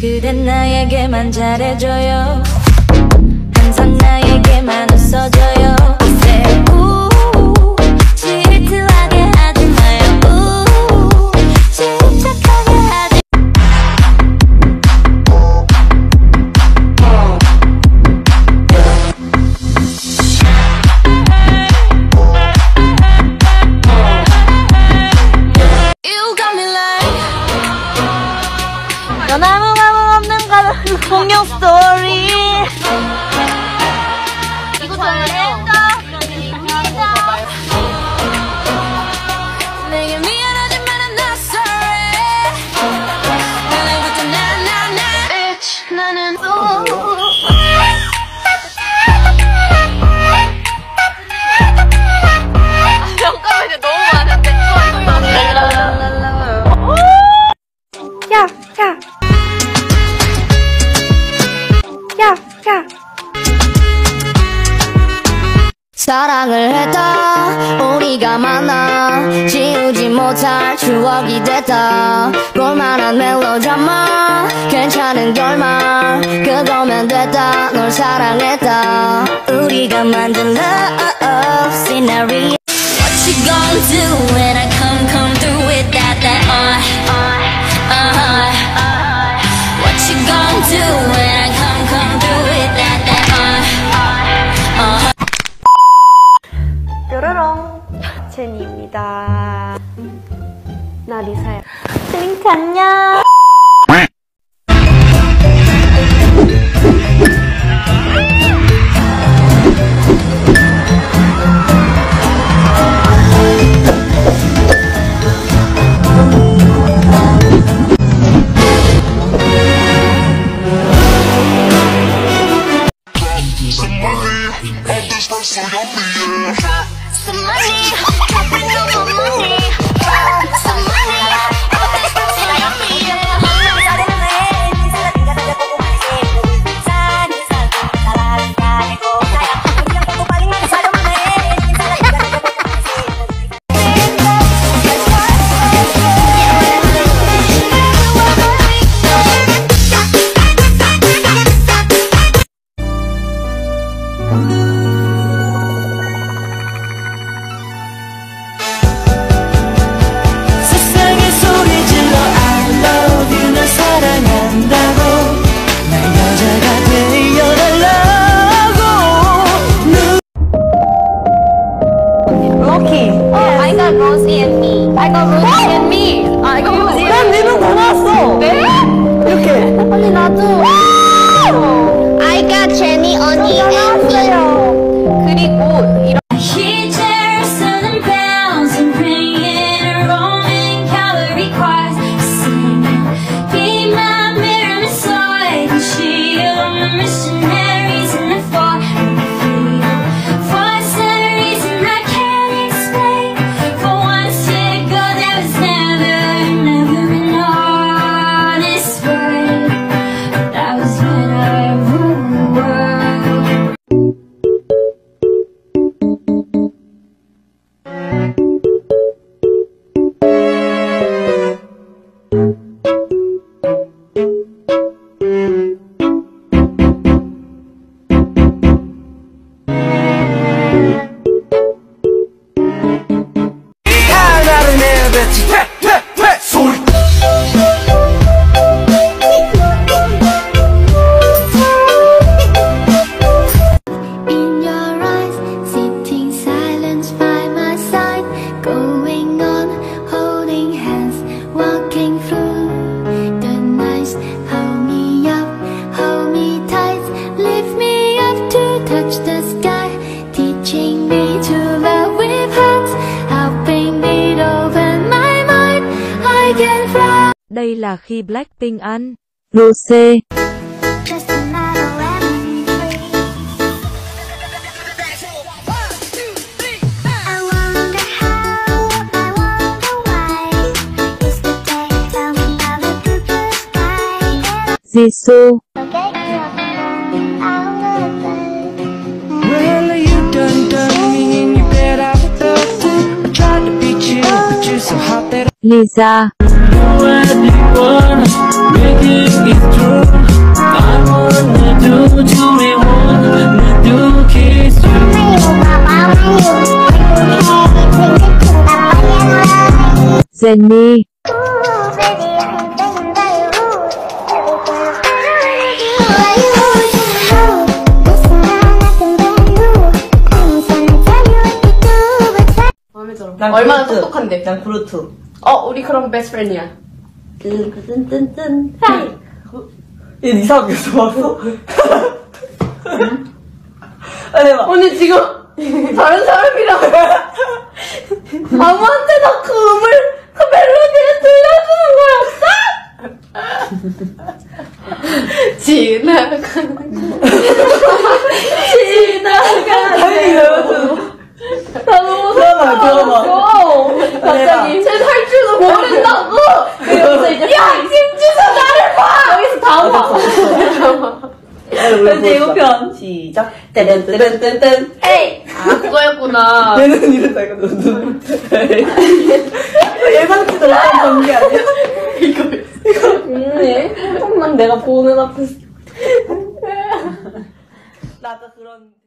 그댄 나에게만 잘해줘요. 항상 나에게만 웃어줘요. 질투하게 하지 마요. 침착하게 하지. You got me like 연아무 마음 없는 가족 공룡 스토리. 이거 잘했다. 내게 미안하지만 I'm not sorry. 오늘부터 나나나 bitch 나는 잠깐만 이제 너무 많은데. 야. 사랑을 했다 우리가 만나 지우지 못할 추억이 됐다. 볼만한 멜로드라마 괜찮은 결말 그거면 됐다. 널 사랑했다 우리가 만든 love scenario. What you gonna do when I come through with that What you gonna do when I come through with that 뾰로롱 제니입니다. 나 리사야. 링크 안녕. Some money, dropping on my money. Some money, all this stuff so yummy. Rosie and me. I got Rosie and me. I got Rosie. 난 니는 다 나왔어. 네? 이렇게. 언니 나도. I got Jenny, 언니 and me. 그리고 이런. Đây là khi Blackpink ăn Rosé. Jisoo. Lisa. 제니. 마음에 들어. 난 얼마나 그루트. 똑똑한데. 난 그루트. 우리 그럼 베스트 프렌드야. 뜬뜬뜬뜬 하이. 얘 이상하게 좋았어? 아니 해봐. 언니 지금 다른 사람이랑 아무한테나 그 음을 그 멜로디를 들려주는 거였어? 지나가는 아니 이러면서 나도 들어봐. 갑자기 쟤할 줄도 모른다고. 여기서 이제 야 김지수 나를 봐. 여기서 다음 봐. 이제 이거 편 시작. 떼른떼른떼른. 에이. 아 그거였구나. 얘는 이랬다 이거 눈. 예상치도 못한 전개 아니야? 조금만 내가 보는 앞에서. 나 아까 그런.